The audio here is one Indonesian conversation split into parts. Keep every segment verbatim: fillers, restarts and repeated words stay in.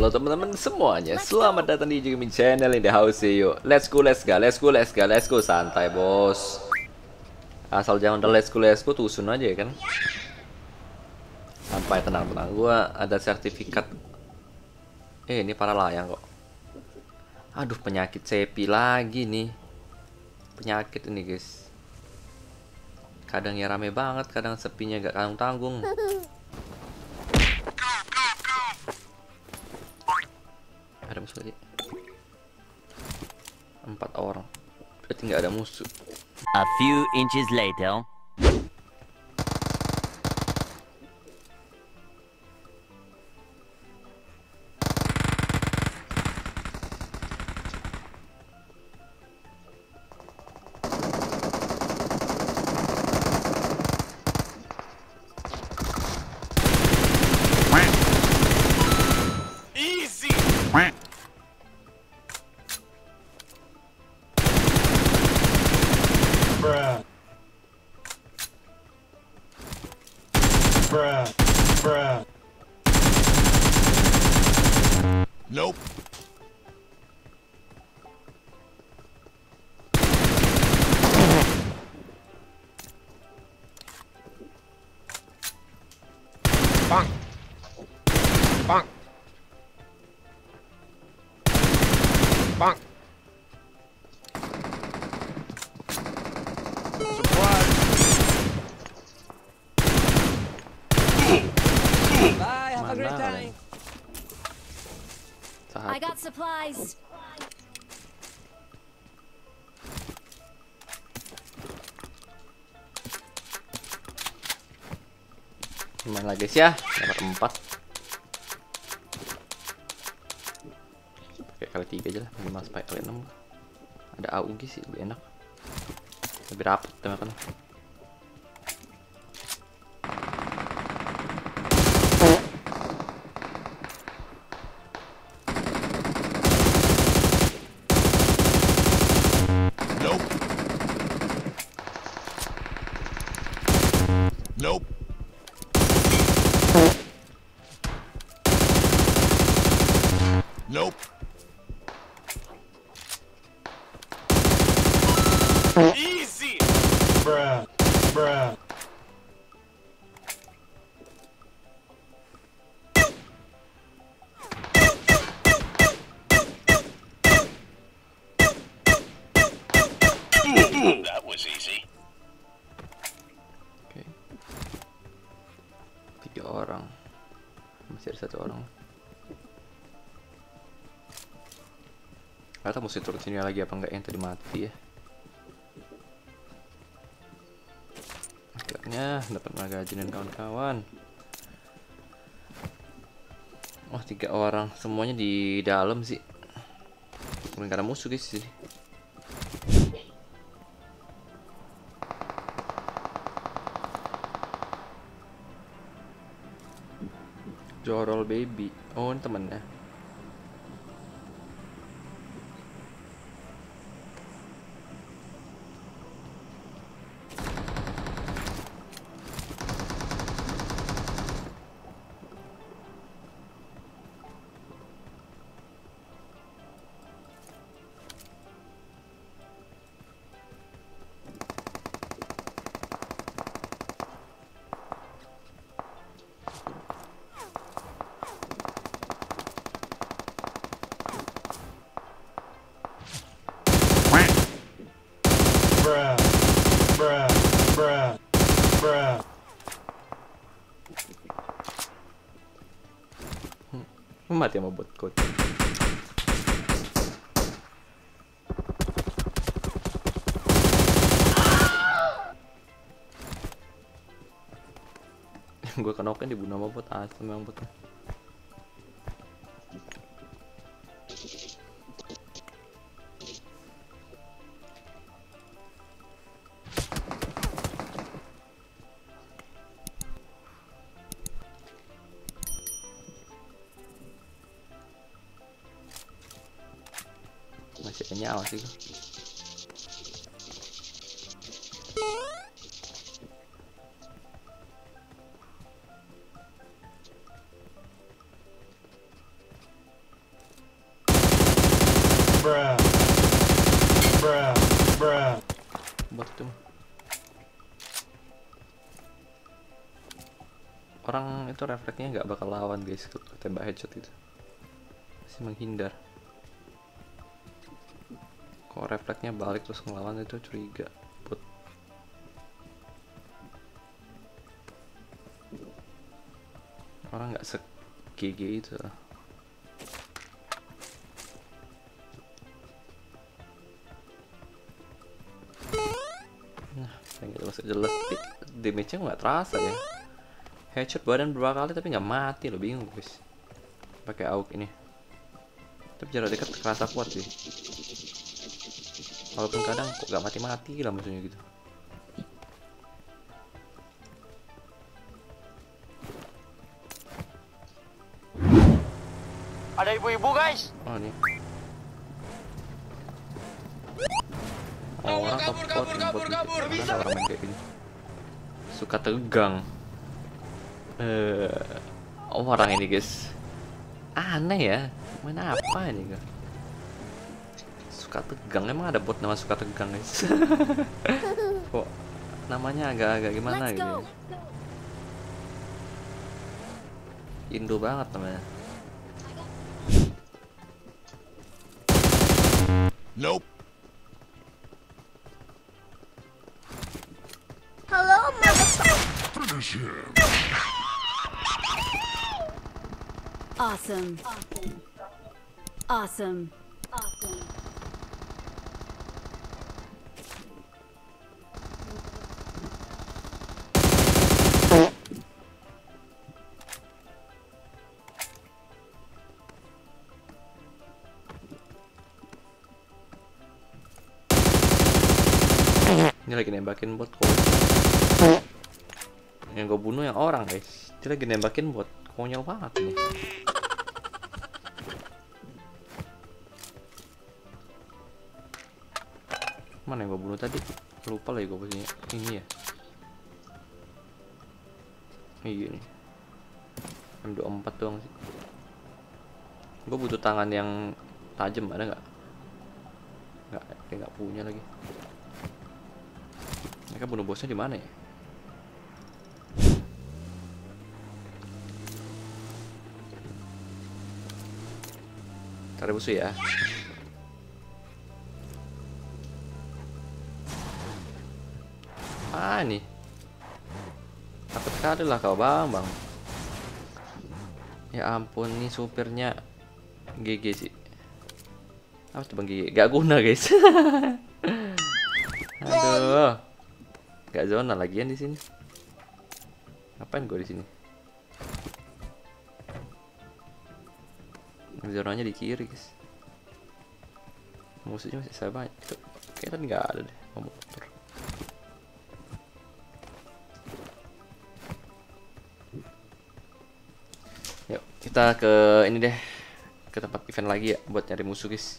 Halo teman-teman semuanya, selamat datang di Gaming Channel in the house. Yuk, let's go, let's go, let's go, let's go, let's go, santai bos. Asal jangan udah let's go, let's go, tusun aja ya kan. Sampai tenang-tenang, gua ada sertifikat. Eh, ini para layang kok. Aduh, penyakit sepi lagi nih. Penyakit ini guys. Kadang ya rame banget, kadang sepinya gak tanggung-tanggung. Ada musuh lagi. Empat orang. Berarti nggak ada musuh. A few inches later. Bruh. Bruh. Bruh. Nope. Bonk. Bonk. Bonk. Bye, have a great Mana, time. Satu. I got supplies. Main lagi guys ya, dapat empat. Pakai kali tiga aja lah, lima sampai kali enam. Ada A U G sih lebih enak, lebih rapet teman-teman. Nope. Nope. Easy. Bruh. Bruh. That was easy. Oke. Tiga orang. Masih ada satu orang. Gak tau mesti turun sini lagi apa enggak, yang tadi mati ya. Akhirnya dapat magazine dan kawan-kawan. Wah, tiga orang semuanya di dalam sih. Mungkin karena musuh guys sih. Jorol baby. Oh, ini temennya. Bruh. Bruh. Bruh. Bruh. Mati sama bot code. Gue kenokin dibunuh sama bot, asem memang botnya. Masih ada nyawa sih gua. Bruh. Bruh. Bruh. Bot itu mah. Orang itu refleksnya nggak bakal lawan guys, tembak headshot itu masih menghindar. Kalau refleksnya balik terus ngelawan itu curiga bot. Orang nggak se-G G itu. Nah, yang jelas-jelas damage-nya nggak terasa ya. Headshot badan berapa kali tapi nggak mati loh, bingung guys. Pakai A U G ini. Tapi jarak dekat kerasa kuat sih. Walaupun kadang kok nggak mati-mati lah maksudnya gitu. Ada ibu-ibu guys. Oh nih. Oh, orang kabur kabur kabur kabur. Ada orang main kayak gini. Suka tegang. Eh, oh, orang ini guys. Aneh ya. Main apa ini guys? Suka tegang. Emang ada bot nama suka tegang guys? Kok namanya agak-agak gimana gitu? Indo banget namanya. Nope. Hello, motherfucker. Finish him. Awesome. Awesome. Awesome. Ini lagi nembakin bot kok. Yang gue bunuh yang orang guys. Dia lagi nembakin bot. Konyol banget ini. Mana yang gue bunuh tadi? Lupa lagi gue punya ini ya. Iya nih. M dua puluh empat doang sih. Gue butuh tangan yang tajam, ada nggak? Nggak, kayak nggak punya lagi. Mereka bunuh bosnya di mana ya? Cari musuh ya. Ah nih. Takut sekali lah kau bang bang. Ya ampun nih supirnya G G sih. Apa tuh bang G G? Gak guna guys. Aduh. Gak zona lagian di sini. Ngapain gue di sini? Zonanya di kiri guys. Musuhnya masih saya banyak. Kayaknya tadi nggak ada deh motor. Yuk kita ke ini deh, ke tempat event lagi ya buat nyari musuh guys.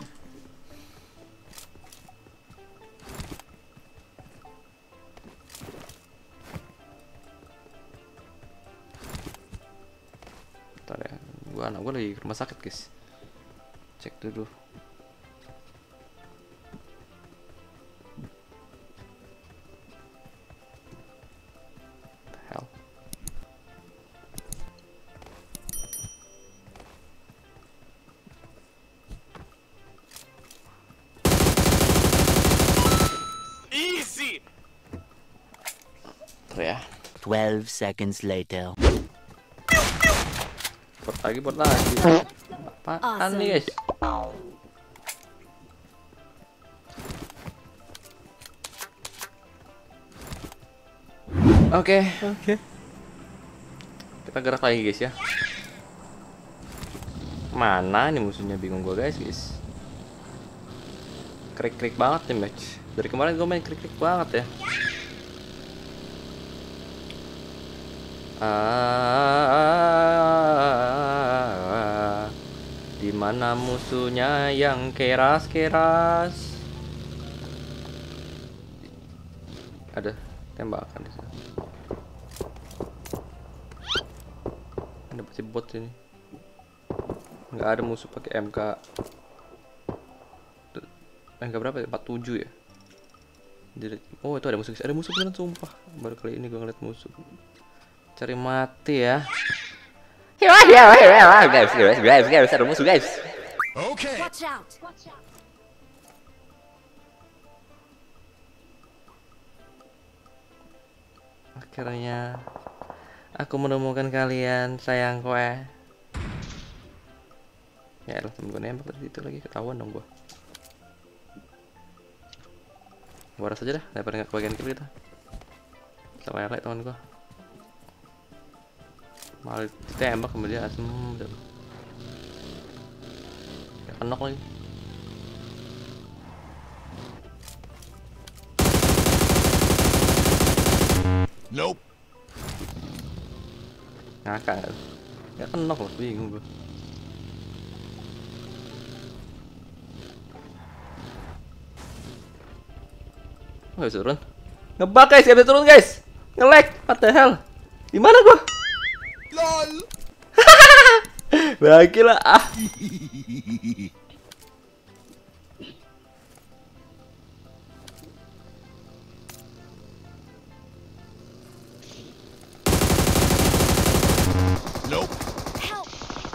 Bentar ya, gua anak gua lagi ke rumah sakit guys. Cek dulu. Hell. Easy. Bentar ya. Twelve seconds later. Bot lagi, bot lagi. Apaan nih guys? Oke, oke. Kita gerak lagi guys ya. Mana nih musuhnya, bingung gua guys, guys. Krik-krik banget nih match. Dari kemarin gua main krik-krik banget ya. Ah, di mana musuhnya yang keras-keras? Ada tembakan di sana. Ada pasti bot ini. Nggak ada musuh pakai M K. Angka berapa ya? empat puluh tujuh ya. Oh itu ada musuh, ada musuh beneran sumpah. Baru kali ini gue ngeliat musuh. Cari mati ya. Guys, guys, guys, guys, ada musuh guys. Okay. Watch out. Watch out. Akhirnya aku menemukan kalian sayangku eh. Ya elah, temen gue nembak dari situ lagi, ketahuan dong gua. Gua rasa aja dah, daripada nggak kebagian kill kita. Sama elek teman gua. Malah tembak sama dia asem. Ya kenok lagi. Nope. Ngakak kan? Ya kenok loh, bingung gua. Nggak bisa turun. Ngebug guys, nggak bisa turun guys. Nge-lag, what the hell? Gimana gua? LOL. Bagi lah ah. Nope. Help.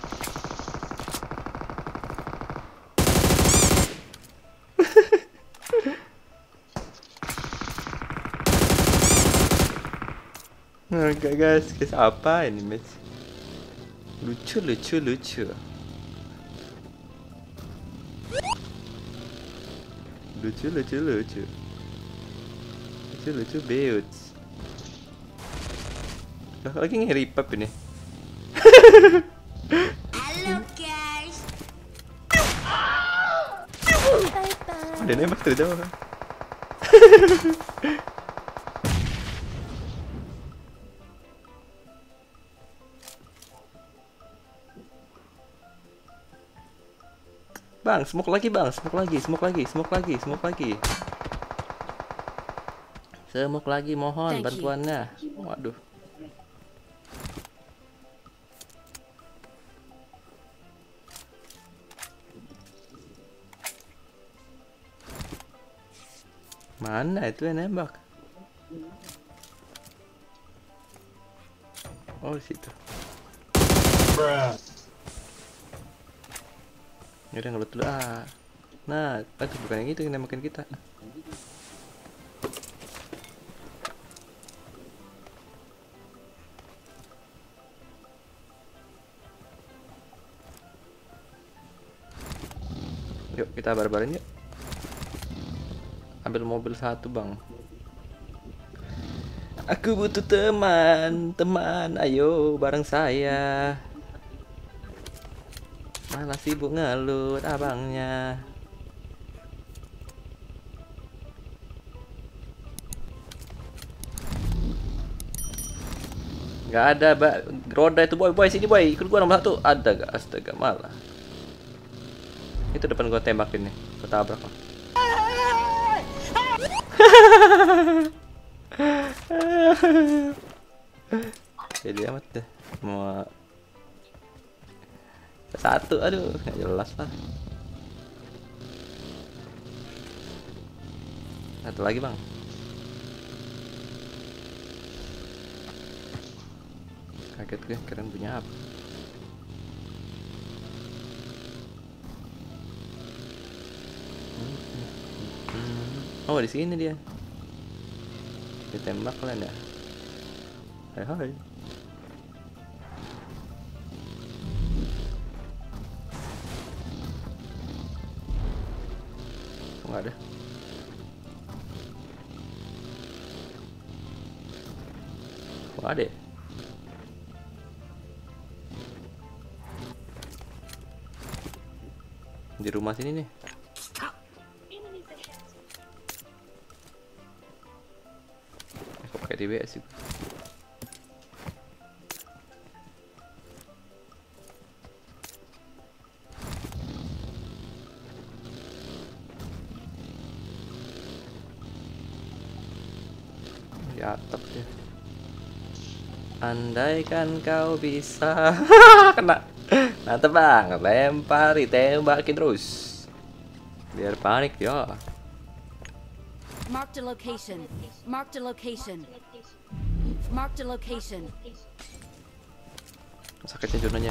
Enggak guys, guys apa ini match? Lucu lucu lucu. Lucu lucu lucu. Lucu lucu beut. Lagi ngeri pap ini. Hello guys. Bye bye. Ada nembak dari jauh. Bang, smoke lagi bang, smoke lagi, smoke lagi, smoke lagi, smoke lagi. Smoke lagi, mohon Thank you. bantuannya. Waduh. Mana itu yang nembak? Oh, di situ. Bruh. Yaudah ngelut dulu ah. Nah, aduh bukan yang itu yang nembakin kita. Yuk kita barbarin yuk. Ambil mobil satu bang. Aku butuh teman, teman, ayo bareng saya. Malah sibuk ngelut abangnya. Gak ada mbak roda itu boy, boy sini boy, ikut gua nomor satu. Ada gak? Astaga malah. Itu depan gua tembakin nih, gua tabrak lah. Jadi amat deh. Mau satu, aduh nggak jelas lah. Satu lagi bang. Kaget gue, keren punya apa? Oh di sini dia. Ditembak kalian ya. Hai hai. Nggak ada. Nggak ada. Di rumah sini nih. Aku pakai T B S sih. Di atap dia. Andaikan kau bisa. Kena. Mantap bang, lempari, tembakin terus. Biar panik ya. Mark the location. Mark the location. Mark the location. Sakitnya Jononya.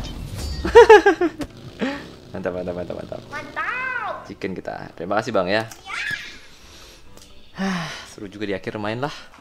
Mantap, mantap, mantap, mantap. Mantap. Chicken kita. Terima kasih Bang ya. Seru juga di akhir main lah.